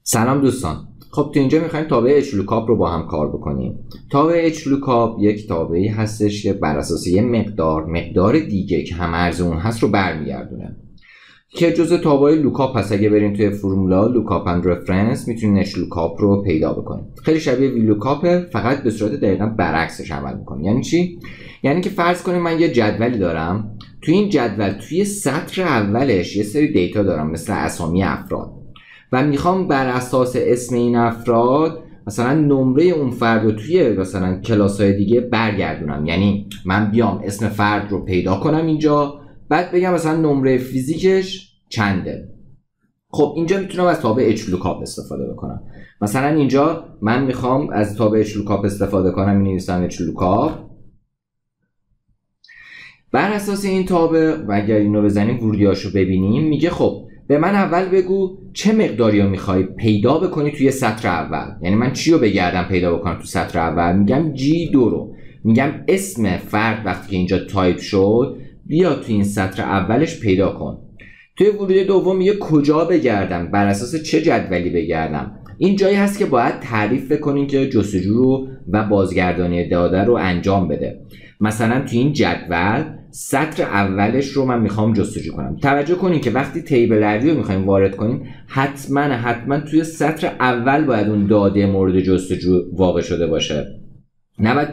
سلام دوستان. خب تو اینجا میخوایم تابع HLOOKUP رو با هم کار بکنیم. تابع HLOOKUP یک تابعی هستش که بر اساس یه مقدار دیگه که هم ارز اون هست رو برمیگردونه که جزء تابع لوکاپ هست. اگه بریم توی فرمولا لوکاپ اند رفرنس میتونین HLOOKUP رو پیدا بکنید. خیلی شبیه VLOOKUP، فقط به صورت دقیقاً برعکسش عمل میکنه. یعنی چی؟ یعنی که فرض کنیم من یه جدولی دارم، توی این جدول توی سطر اولش یه سری دیتا دارم مثل اسامی افراد و میخوام بر اساس اسم این افراد مثلا نمره اون فرد رو توی مثلا کلاس‌های دیگه برگردونم. یعنی من بیام اسم فرد رو پیدا کنم اینجا، بعد بگم مثلا نمره فیزیکش چنده. خب اینجا میتونم از تابع HLOOKUP استفاده بکنم. مثلا اینجا من میخوام از تابع HLOOKUP استفاده کنم، می‌نویسم HLOOKUP. بر اساس این تابع و اگر اینو بزنیم ورودیاشو ببینیم، میگه خب به من اول بگو چه مقداری رو میخوای پیدا بکنی توی سطر اول. یعنی من چی رو بگردم پیدا بکنم تو سطر اول؟ میگم G2 رو. میگم اسم فرد وقتی که اینجا تایپ شد بیا توی این سطر اولش پیدا کن. توی ورود دوم میگه کجا بگردم، بر اساس چه جدولی بگردم. این جایی هست که باید تعریف بکنین که جستجو رو و بازگردانی داده رو انجام بده. مثلا توی این جدول سطر اولش رو من میخوام جستجو کنم. توجه کنین که وقتی تیبل اری رو میخوایم وارد کنیم حتما توی سطر اول باید اون داده مورد جستجو واقع شده باشه، نه باید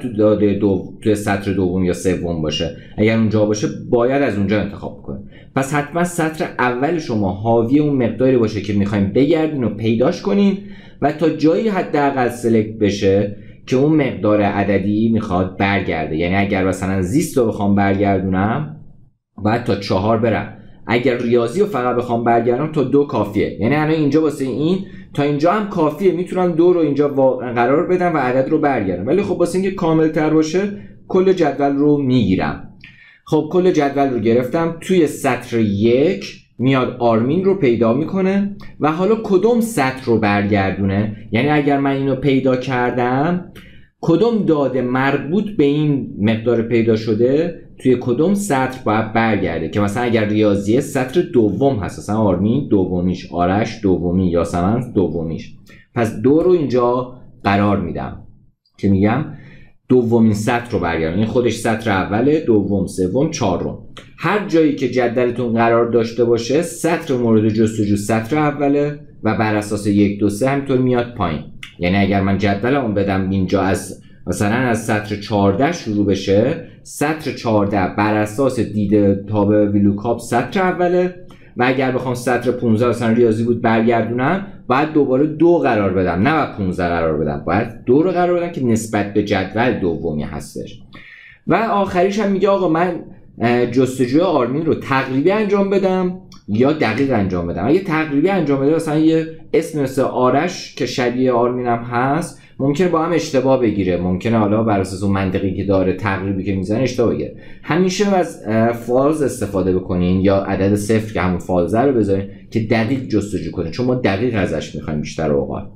توی سطر دوم یا سوم باشه. اگر اونجا باشه باید از اونجا انتخاب کنیم. پس حتما سطر اول شما حاوی اون مقداری باشه که میخوایم بگردین و پیداش کنین و تا جایی حداقل سلکت بشه که اون مقدار عددی میخواد برگرده. یعنی اگر مثلا زیست رو بخوام برگردونم باید تا 4 برم. اگر ریاضی رو فقط بخوام برگردونم تا 2 کافیه. یعنی الان اینجا واسه این تا اینجا هم کافیه، میتونم 2 رو اینجا قرار بدم و عدد رو برگردم. ولی خب واسه اینکه کامل تر باشه کل جدول رو میگیرم. خب کل جدول رو گرفتم. توی سطر 1 میاد آرمین رو پیدا میکنه و حالا کدوم سطر رو برگردونه. یعنی اگر من اینو پیدا کردم کدوم داده مربوط به این مقدار پیدا شده توی کدوم سطر باید برگرده. که مثلا اگر ریاضیه سطر دوم هست، مثلا آرمین دومیش، آرش دومی، یاسمن دومیش، پس 2 رو اینجا قرار میدم که میگم دومین سطر رو برگردون. این خودش سطر اوله، دوم، سوم، چهارم. هر جایی که جدولتون قرار داشته باشه سطر مورد جستجو سطر اوله و بر اساس 1 2 3 همینطور میاد پایین. یعنی اگر من جدولمو بدم اینجا از مثلا از سطر 14 شروع بشه، سطر 14 بر اساس دید تابع VLOOKUP سطر اوله و اگر بخوام سطر 15 مثلا ریاضی بود برگردونم باید دوباره 2 قرار بدم، نه باید 15 قرار بدم، باید 2 رو قرار بدم که نسبت به جدول دومی هستش. و آخریش هم میگه آقا من جستجوی آرمین رو تقریبی انجام بدم یا دقیق انجام بدم. اگه تقریبی انجام بده مثلا یه اسم مثل آرش که شبیه آرمین هم هست ممکنه با هم اشتباه بگیره، ممکنه حالا بر اساس اون منطقی که داره تقریبی که میزنه اشتباه بگیره. همیشه از فالز استفاده بکنین یا عدد صفر که همون فالزه رو بذارین که دقیق جستجو کنین، چون ما دقیق ازش میخوایم بیشتر اوقات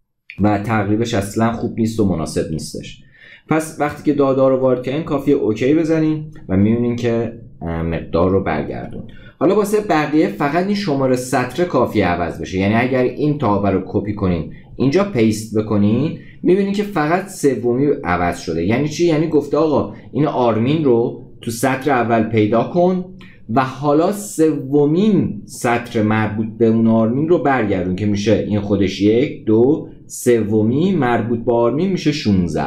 و تقریبش اصلا خوب نیست و مناسب نیستش. پس وقتی که داده رو وارد کردین کافیه اوکی بزنین و میبینین که مقدار رو برگردون. حالا واسه بقیه فقط این شماره سطر کافیه عوض بشه. یعنی اگر این تابع رو کپی کنین اینجا پیست بکنین میبینین که فقط سومی عوض شده. یعنی چی؟ یعنی گفته آقا این آرمین رو تو سطر اول پیدا کن و حالا سومین سطر مربوط به اون آرمین رو برگردون که میشه این خودش 1 2، سومی مربوط به آرمین میشه 16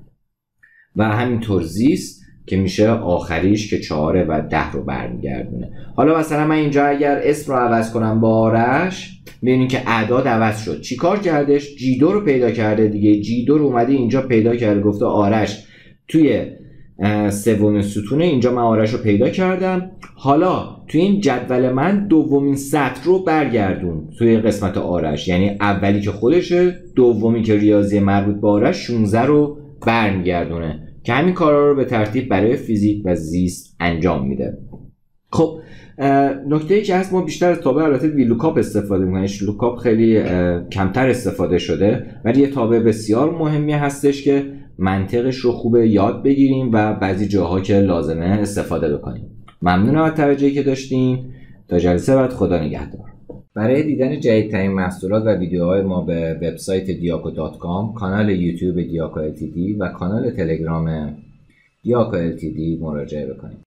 و همینطور زیست که میشه آخریش که 4 و 10 رو برمیگردونه. حالا مثلا من اینجا اگر اسم رو عوض کنم با آرش ببینید که اعداد عوض شد. چیکار کردش؟ G2 رو پیدا کرده دیگه. G2 رو اومده اینجا پیدا کرده، گفته آرش توی سومین ستونه اینجا من آرش رو پیدا کردم. حالا توی این جدول من دومین سطر رو برگردون توی قسمت آرش، یعنی اولی که خودشه، دومی که ریاضی مربوط به آرش 16 رو برمیگردونه که همین کارا رو به ترتیب برای فیزیک و زیست انجام میده. خب نکته‌ای که هست ما بیشتر از تابع البته VLOOKUP استفاده می‌کنیم. HLOOKUP خیلی کمتر استفاده شده ولی یه تابع بسیار مهمی هستش که منطقش رو خوبه یاد بگیریم و بعضی جاها که لازمه استفاده بکنیم. ممنونم از توجهی که داشتین. تا جلسه بعد، خدا نگهدار. برای دیدن جدیدترین محصولات و ویدیوهای ما به وبسایت diaco.com، کانال یوتیوب دیاکو LTD و کانال تلگرام دیاکو LTD مراجعه بکنید.